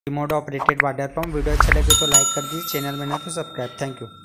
Remote operated water pump. Video अच्छा लगे तो लाइक कर दीजिए, चैनल में ना तो सब्सक्राइब। Thank you.